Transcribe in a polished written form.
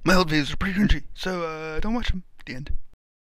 My old videos are pretty cringy, so don't watch them. The end.